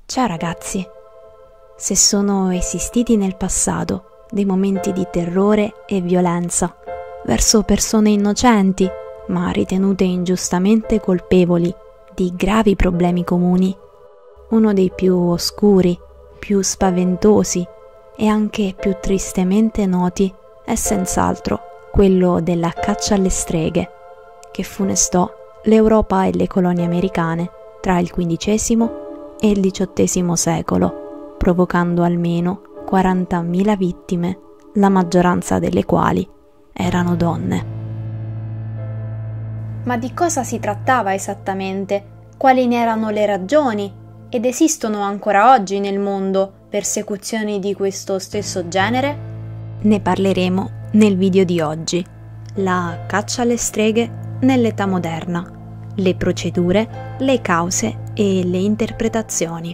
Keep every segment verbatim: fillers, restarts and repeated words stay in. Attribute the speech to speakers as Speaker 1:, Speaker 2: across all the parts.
Speaker 1: Ciao ragazzi, se sono esistiti nel passato dei momenti di terrore e violenza verso persone innocenti ma ritenute ingiustamente colpevoli di gravi problemi comuni, uno dei più oscuri, più spaventosi e anche più tristemente noti è senz'altro quello della caccia alle streghe, che funestò l'Europa e le colonie americane tra il quindicesimo e il diciottesimo secolo, provocando almeno quarantamila vittime, la maggioranza delle quali erano donne.
Speaker 2: Ma di cosa si trattava esattamente? Quali ne erano le ragioni? Ed esistono ancora oggi nel mondo persecuzioni di questo stesso genere?
Speaker 1: Ne parleremo nel video di oggi. La caccia alle streghe nell'età moderna, le procedure, le cause e le interpretazioni.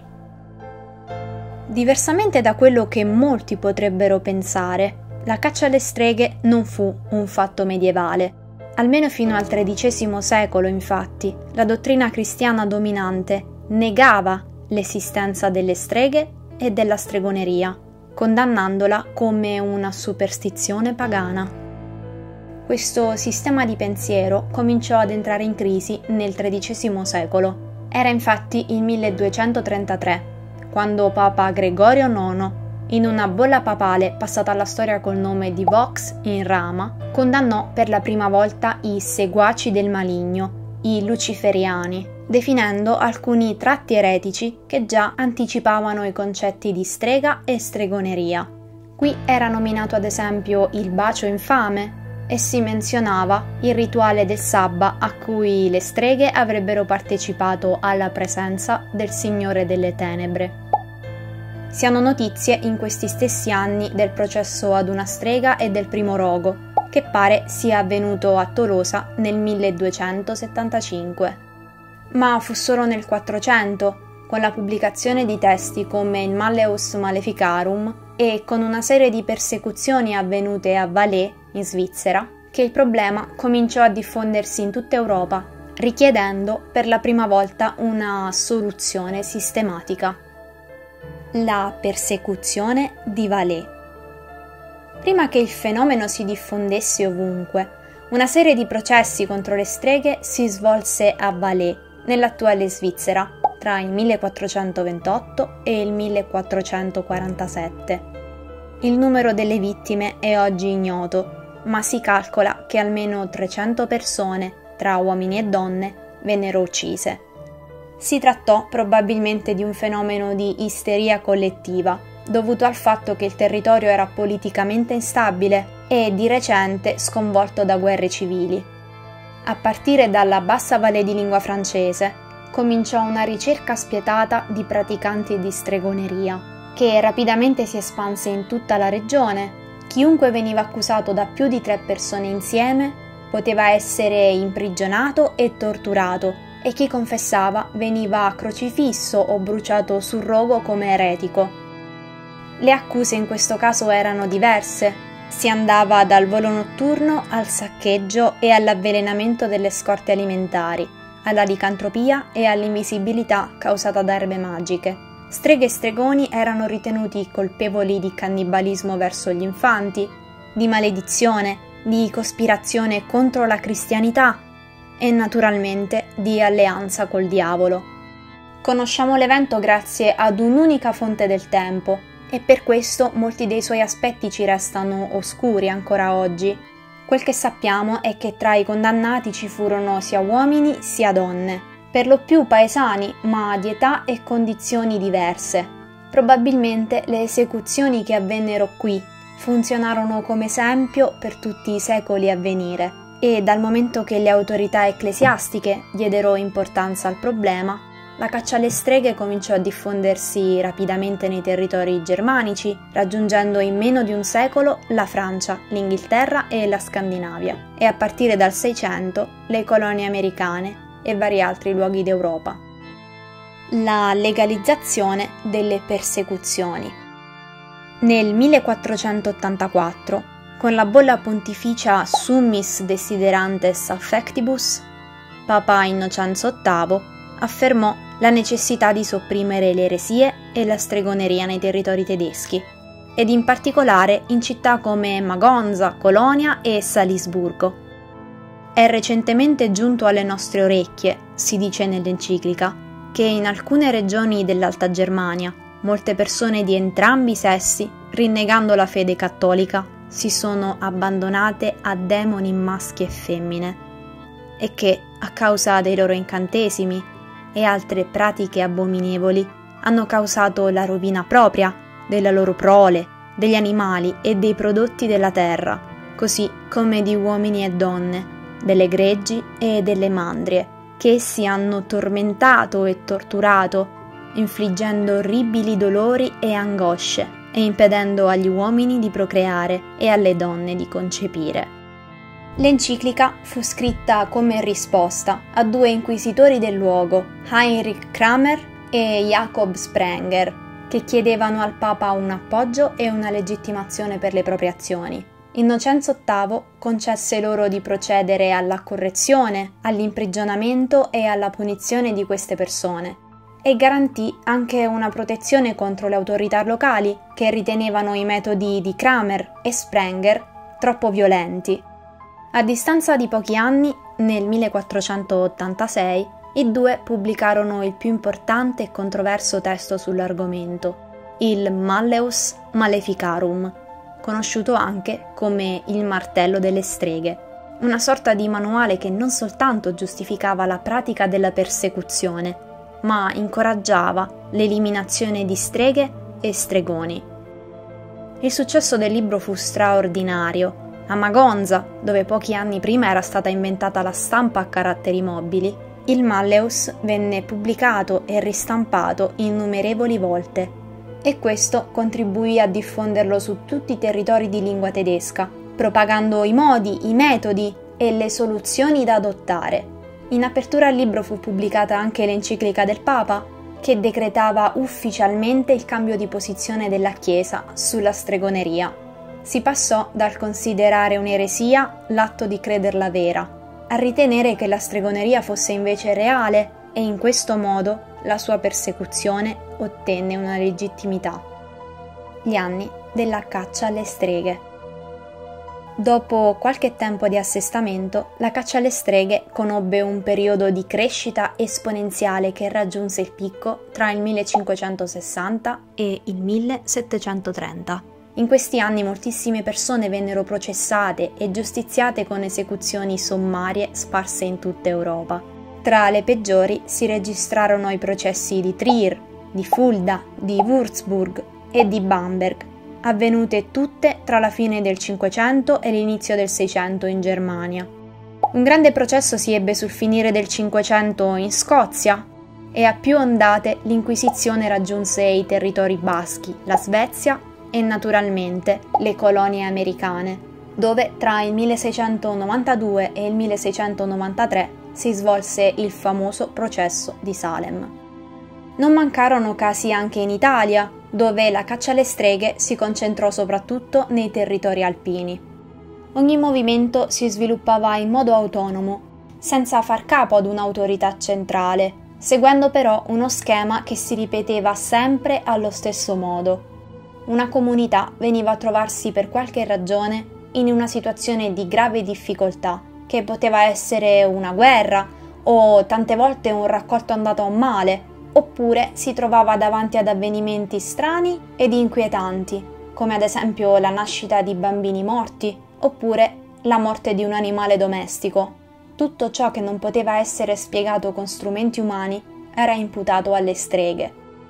Speaker 2: Diversamente da quello che molti potrebbero pensare, la caccia alle streghe non fu un fatto medievale. Almeno fino al tredicesimo secolo, infatti, la dottrina cristiana dominante negava l'esistenza delle streghe e della stregoneria, condannandola come una superstizione pagana. Questo sistema di pensiero cominciò ad entrare in crisi nel tredicesimo secolo. Era infatti il milleduecentotrentatré, quando Papa Gregorio nono, in una bolla papale passata alla storia col nome di Vox in Rama, condannò per la prima volta i seguaci del maligno, i luciferiani, definendo alcuni tratti eretici che già anticipavano i concetti di strega e stregoneria. Qui era nominato ad esempio il bacio infame e si menzionava il rituale del sabba a cui le streghe avrebbero partecipato alla presenza del Signore delle Tenebre. Si hanno notizie in questi stessi anni del processo ad una strega e del primo rogo, che pare sia avvenuto a Tolosa nel milleduecentosettantacinque. Ma fu solo nel quattrocento, con la pubblicazione di testi come il Malleus Maleficarum e con una serie di persecuzioni avvenute a Valais, in Svizzera, che il problema cominciò a diffondersi in tutta Europa, richiedendo per la prima volta una soluzione sistematica. La persecuzione di Valais. Prima che il fenomeno si diffondesse ovunque, una serie di processi contro le streghe si svolse a Valais, nell'attuale Svizzera, tra il millequattrocentoventotto e il millequattrocentoquarantasette. Il numero delle vittime è oggi ignoto, ma si calcola che almeno trecento persone, tra uomini e donne, vennero uccise. Si trattò probabilmente di un fenomeno di isteria collettiva, dovuto al fatto che il territorio era politicamente instabile e di recente sconvolto da guerre civili. A partire dalla bassa Valais di lingua francese, cominciò una ricerca spietata di praticanti di stregoneria, che rapidamente si espanse in tutta la regione. Chiunque veniva accusato da più di tre persone insieme poteva essere imprigionato e torturato, e chi confessava veniva crocifisso o bruciato sul rogo come eretico. Le accuse in questo caso erano diverse. Si andava dal volo notturno al saccheggio e all'avvelenamento delle scorte alimentari, alla licantropia e all'invisibilità causata da erbe magiche. Streghe e stregoni erano ritenuti colpevoli di cannibalismo verso gli infanti, di maledizione, di cospirazione contro la cristianità e naturalmente di alleanza col diavolo. Conosciamo l'evento grazie ad un'unica fonte del tempo e per questo molti dei suoi aspetti ci restano oscuri ancora oggi. Quel che sappiamo è che tra i condannati ci furono sia uomini sia donne, per lo più paesani, ma di età e condizioni diverse. Probabilmente le esecuzioni che avvennero qui funzionarono come esempio per tutti i secoli a venire, e dal momento che le autorità ecclesiastiche diedero importanza al problema, la caccia alle streghe cominciò a diffondersi rapidamente nei territori germanici, raggiungendo in meno di un secolo la Francia, l'Inghilterra e la Scandinavia, e a partire dal Seicento le colonie americane e vari altri luoghi d'Europa. La legalizzazione delle persecuzioni. Nel millequattrocentottantaquattro, con la bolla pontificia Summis Desiderantes Affectibus, Papa Innocenzo ottavo affermò la necessità di sopprimere le eresie e la stregoneria nei territori tedeschi, ed in particolare in città come Magonza, Colonia e Salisburgo. È recentemente giunto alle nostre orecchie, si dice nell'enciclica, che in alcune regioni dell'Alta Germania molte persone di entrambi i sessi, rinnegando la fede cattolica, si sono abbandonate a demoni maschi e femmine, e che, a causa dei loro incantesimi e altre pratiche abominevoli, hanno causato la rovina propria della loro prole, degli animali e dei prodotti della terra, così come di uomini e donne, delle greggi e delle mandrie, che essi hanno tormentato e torturato, infliggendo orribili dolori e angosce e impedendo agli uomini di procreare e alle donne di concepire. L'enciclica fu scritta come risposta a due inquisitori del luogo, Heinrich Kramer e Jakob Sprenger, che chiedevano al Papa un appoggio e una legittimazione per le proprie azioni. Innocenzo ottavo concesse loro di procedere alla correzione, all'imprigionamento e alla punizione di queste persone e garantì anche una protezione contro le autorità locali che ritenevano i metodi di Kramer e Sprenger troppo violenti. A distanza di pochi anni, nel millequattrocentottantasei, i due pubblicarono il più importante e controverso testo sull'argomento, il Malleus Maleficarum, conosciuto anche come il martello delle streghe, una sorta di manuale che non soltanto giustificava la pratica della persecuzione, ma incoraggiava l'eliminazione di streghe e stregoni. Il successo del libro fu straordinario. A Magonza, dove pochi anni prima era stata inventata la stampa a caratteri mobili, il Malleus venne pubblicato e ristampato innumerevoli volte, e questo contribuì a diffonderlo su tutti i territori di lingua tedesca, propagando i modi, i metodi e le soluzioni da adottare. In apertura al libro fu pubblicata anche l'enciclica del Papa, che decretava ufficialmente il cambio di posizione della Chiesa sulla stregoneria. Si passò dal considerare un'eresia l'atto di crederla vera, a ritenere che la stregoneria fosse invece reale, e in questo modo la sua persecuzione ottenne una legittimità. Gli anni della caccia alle streghe. Dopo qualche tempo di assestamento, la caccia alle streghe conobbe un periodo di crescita esponenziale che raggiunse il picco tra il millecinquecentosessanta e il millesettecentotrenta. In questi anni moltissime persone vennero processate e giustiziate con esecuzioni sommarie sparse in tutta Europa. Tra le peggiori si registrarono i processi di Trier, di Fulda, di Würzburg e di Bamberg, avvenute tutte tra la fine del Cinquecento e l'inizio del Seicento in Germania. Un grande processo si ebbe sul finire del Cinquecento in Scozia, e a più ondate l'Inquisizione raggiunse i territori baschi, la Svezia e naturalmente le colonie americane, dove tra il milleseicentonovantadue e il milleseicentonovantatré si svolse il famoso processo di Salem. Non mancarono casi anche in Italia, dove la caccia alle streghe si concentrò soprattutto nei territori alpini. Ogni movimento si sviluppava in modo autonomo, senza far capo ad un'autorità centrale, seguendo però uno schema che si ripeteva sempre allo stesso modo. Una comunità veniva a trovarsi per qualche ragione in una situazione di grave difficoltà, che poteva essere una guerra o tante volte un raccolto andato a male, oppure si trovava davanti ad avvenimenti strani ed inquietanti, come ad esempio la nascita di bambini morti, oppure la morte di un animale domestico. Tutto ciò che non poteva essere spiegato con strumenti umani era imputato alle streghe.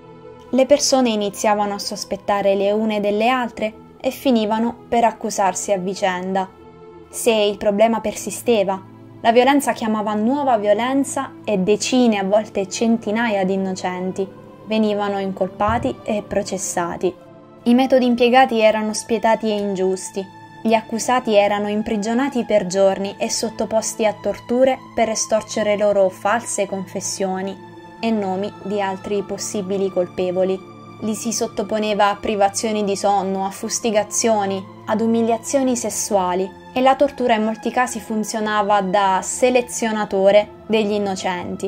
Speaker 2: Le persone iniziavano a sospettare le une delle altre e finivano per accusarsi a vicenda. Se il problema persisteva, la violenza chiamava nuova violenza e decine, a volte centinaia di innocenti venivano incolpati e processati. I metodi impiegati erano spietati e ingiusti. Gli accusati erano imprigionati per giorni e sottoposti a torture per estorcere loro false confessioni e nomi di altri possibili colpevoli. Li si sottoponeva a privazioni di sonno, a fustigazioni, ad umiliazioni sessuali, e la tortura in molti casi funzionava da selezionatore degli innocenti.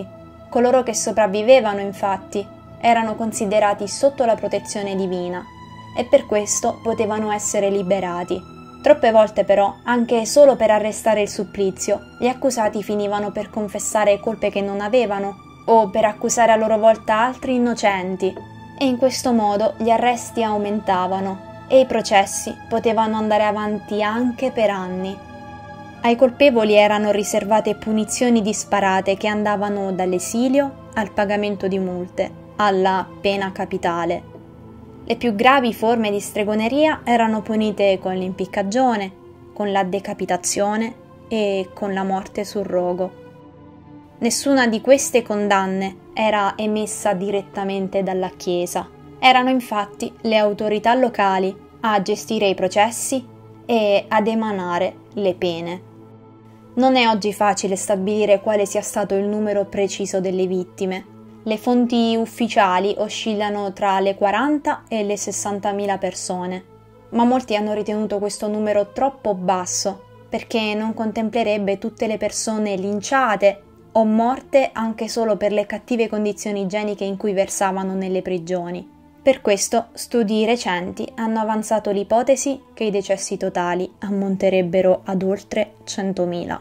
Speaker 2: Coloro che sopravvivevano, infatti, erano considerati sotto la protezione divina e per questo potevano essere liberati. Troppe volte però, anche solo per arrestare il supplizio, gli accusati finivano per confessare colpe che non avevano o per accusare a loro volta altri innocenti, e in questo modo gli arresti aumentavano e i processi potevano andare avanti anche per anni. Ai colpevoli erano riservate punizioni disparate che andavano dall'esilio al pagamento di multe, alla pena capitale. Le più gravi forme di stregoneria erano punite con l'impiccagione, con la decapitazione e con la morte sul rogo. Nessuna di queste condanne era emessa direttamente dalla Chiesa. Erano infatti le autorità locali a gestire i processi e ad emanare le pene. Non è oggi facile stabilire quale sia stato il numero preciso delle vittime. Le fonti ufficiali oscillano tra le quaranta e le sessantamila persone, ma molti hanno ritenuto questo numero troppo basso perché non contemplerebbe tutte le persone linciate o morte anche solo per le cattive condizioni igieniche in cui versavano nelle prigioni. Per questo studi recenti hanno avanzato l'ipotesi che i decessi totali ammonterebbero ad oltre centomila.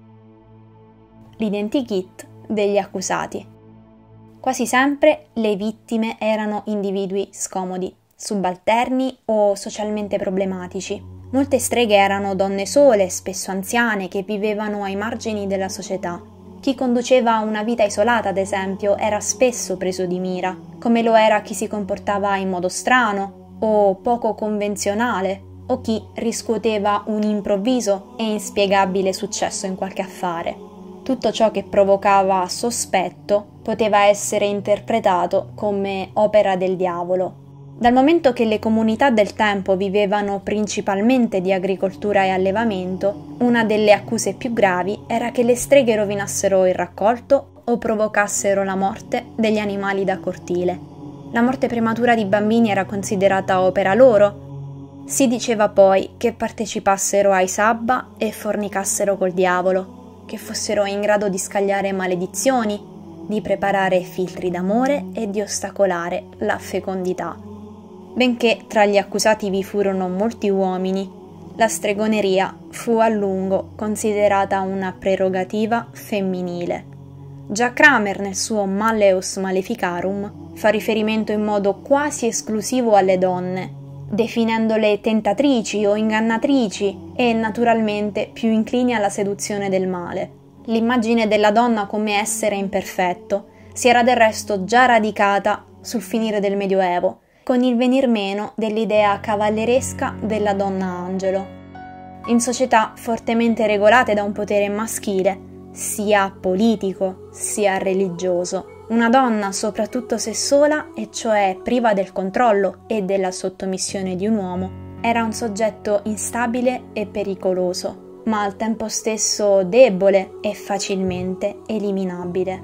Speaker 2: L'identikit degli accusati. Quasi sempre le vittime erano individui scomodi, subalterni o socialmente problematici. Molte streghe erano donne sole, spesso anziane, che vivevano ai margini della società. Chi conduceva una vita isolata, ad esempio, era spesso preso di mira, come lo era chi si comportava in modo strano o poco convenzionale, o chi riscuoteva un improvviso e inspiegabile successo in qualche affare. Tutto ciò che provocava sospetto poteva essere interpretato come opera del diavolo. Dal momento che le comunità del tempo vivevano principalmente di agricoltura e allevamento, una delle accuse più gravi era che le streghe rovinassero il raccolto o provocassero la morte degli animali da cortile. La morte prematura di bambini era considerata opera loro. Si diceva poi che partecipassero ai sabba e fornicassero col diavolo, che fossero in grado di scagliare maledizioni, di preparare filtri d'amore e di ostacolare la fecondità. Benché tra gli accusati vi furono molti uomini, la stregoneria fu a lungo considerata una prerogativa femminile. Già Kramer nel suo Malleus Maleficarum fa riferimento in modo quasi esclusivo alle donne, definendole tentatrici o ingannatrici e naturalmente più inclini alla seduzione del male. L'immagine della donna come essere imperfetto si era del resto già radicata sul finire del Medioevo, con il venir meno dell'idea cavalleresca della donna angelo. In società fortemente regolate da un potere maschile, sia politico sia religioso, una donna, soprattutto se sola, e cioè priva del controllo e della sottomissione di un uomo, era un soggetto instabile e pericoloso, ma al tempo stesso debole e facilmente eliminabile.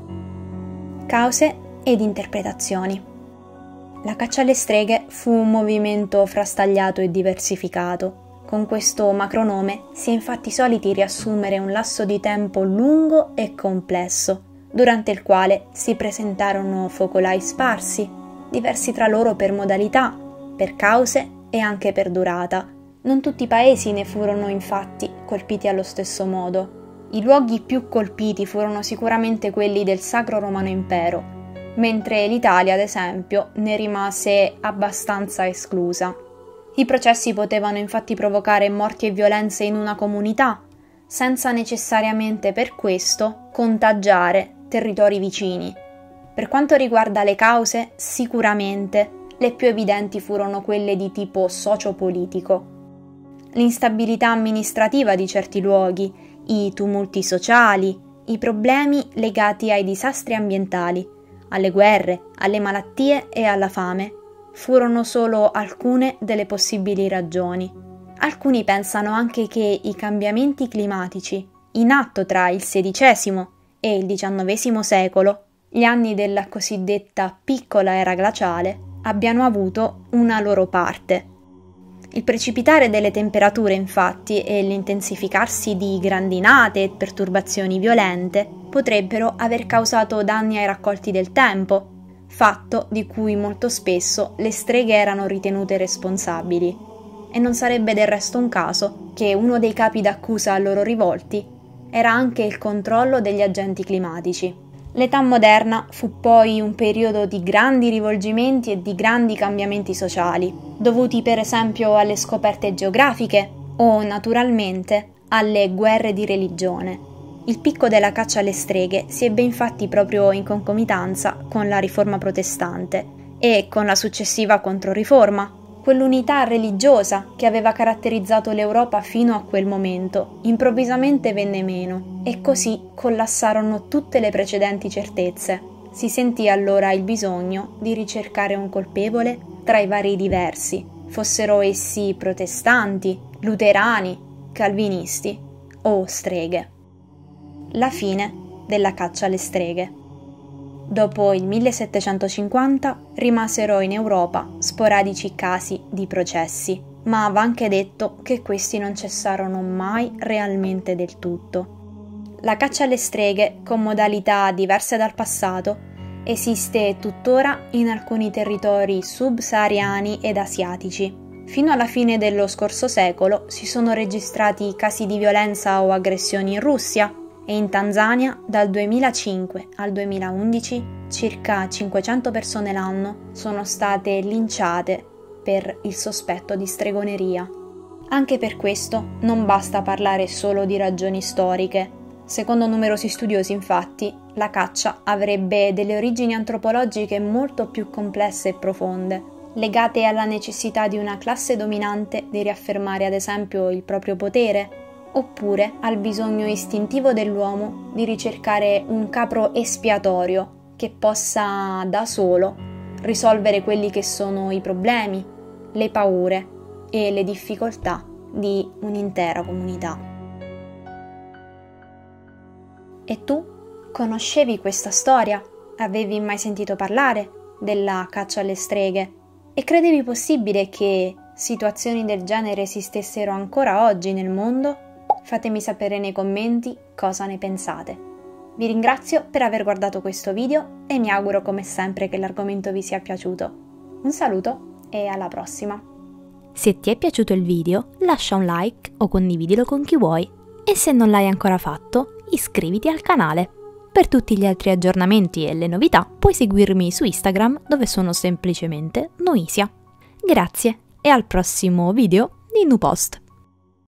Speaker 2: Cause ed interpretazioni. La caccia alle streghe fu un movimento frastagliato e diversificato. Con questo macronome si è infatti soliti riassumere un lasso di tempo lungo e complesso, durante il quale si presentarono focolai sparsi, diversi tra loro per modalità, per cause e anche per durata. Non tutti i paesi ne furono infatti colpiti allo stesso modo. I luoghi più colpiti furono sicuramente quelli del Sacro Romano Impero, mentre l'Italia, ad esempio, ne rimase abbastanza esclusa. I processi potevano infatti provocare morti e violenze in una comunità, senza necessariamente per questo contagiare territori vicini. Per quanto riguarda le cause, sicuramente le più evidenti furono quelle di tipo socio-politico. L'instabilità amministrativa di certi luoghi, i tumulti sociali, i problemi legati ai disastri ambientali, alle guerre, alle malattie e alla fame, furono solo alcune delle possibili ragioni. Alcuni pensano anche che i cambiamenti climatici, in atto tra il sedicesimo e il diciannovesimo secolo, gli anni della cosiddetta piccola era glaciale, abbiano avuto una loro parte. Il precipitare delle temperature, infatti, e l'intensificarsi di grandinate e perturbazioni violente potrebbero aver causato danni ai raccolti del tempo, fatto di cui molto spesso le streghe erano ritenute responsabili. E non sarebbe del resto un caso che uno dei capi d'accusa a loro rivolti era anche il controllo degli agenti climatici. L'età moderna fu poi un periodo di grandi rivolgimenti e di grandi cambiamenti sociali, dovuti per esempio alle scoperte geografiche o, naturalmente, alle guerre di religione. Il picco della caccia alle streghe si ebbe infatti proprio in concomitanza con la Riforma protestante e con la successiva Controriforma. Quell'unità religiosa che aveva caratterizzato l'Europa fino a quel momento improvvisamente venne meno e così collassarono tutte le precedenti certezze. Si sentì allora il bisogno di ricercare un colpevole tra i vari diversi, fossero essi protestanti, luterani, calvinisti o streghe. La fine della caccia alle streghe. Dopo il millesettecentocinquanta rimasero in Europa sporadici casi di processi, ma va anche detto che questi non cessarono mai realmente del tutto. La caccia alle streghe, con modalità diverse dal passato, esiste tuttora in alcuni territori subsahariani ed asiatici. Fino alla fine dello scorso secolo si sono registrati casi di violenza o aggressioni in Russia, e in Tanzania dal duemilacinque al duemilaundici circa cinquecento persone l'anno sono state linciate per il sospetto di stregoneria. Anche per questo non basta parlare solo di ragioni storiche. Secondo numerosi studiosi, infatti, la caccia avrebbe delle origini antropologiche molto più complesse e profonde, legate alla necessità di una classe dominante di riaffermare ad esempio il proprio potere, oppure al bisogno istintivo dell'uomo di ricercare un capro espiatorio che possa da solo risolvere quelli che sono i problemi, le paure e le difficoltà di un'intera comunità. E tu conoscevi questa storia? Avevi mai sentito parlare della caccia alle streghe? E credevi possibile che situazioni del genere esistessero ancora oggi nel mondo? Fatemi sapere nei commenti cosa ne pensate. Vi ringrazio per aver guardato questo video e mi auguro come sempre che l'argomento vi sia piaciuto. Un saluto e alla prossima!
Speaker 1: Se ti è piaciuto il video, lascia un like o condividilo con chi vuoi e se non l'hai ancora fatto, iscriviti al canale. Per tutti gli altri aggiornamenti e le novità puoi seguirmi su Instagram dove sono semplicemente Noisia. Grazie e al prossimo video di NuPost.